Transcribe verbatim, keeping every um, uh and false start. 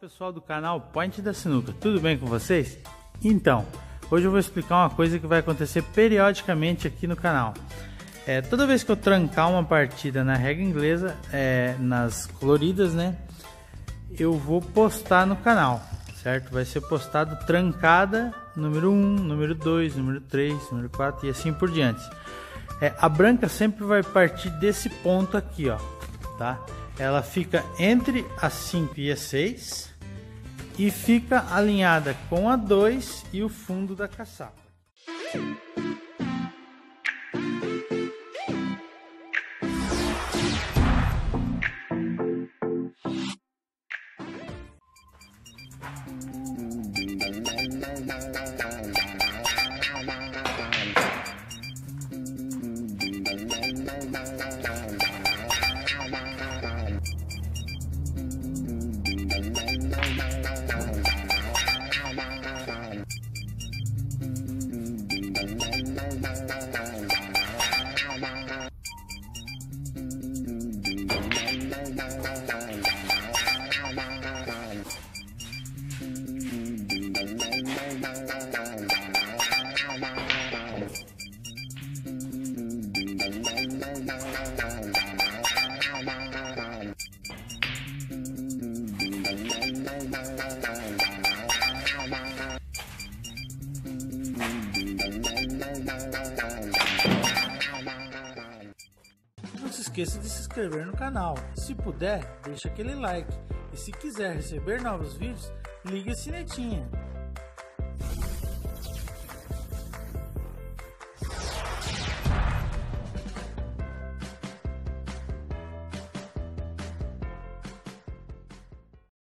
Pessoal do canal Point da Sinuca, tudo bem com vocês? Então, hoje eu vou explicar uma coisa que vai acontecer periodicamente aqui no canal. É, toda vez que eu trancar uma partida na regra inglesa, é, nas coloridas, né, eu vou postar no canal, certo? Vai ser postado trancada número um, número dois, número três, número quatro e assim por diante. É, a branca sempre vai partir desse ponto aqui, ó, tá? Ela fica entre a cinco e a seis e fica alinhada com a dois e o fundo da caçapa. Não se esqueça de se inscrever no canal. Se puder, deixa aquele like. E se quiser receber novos vídeos, ligue a sinetinha.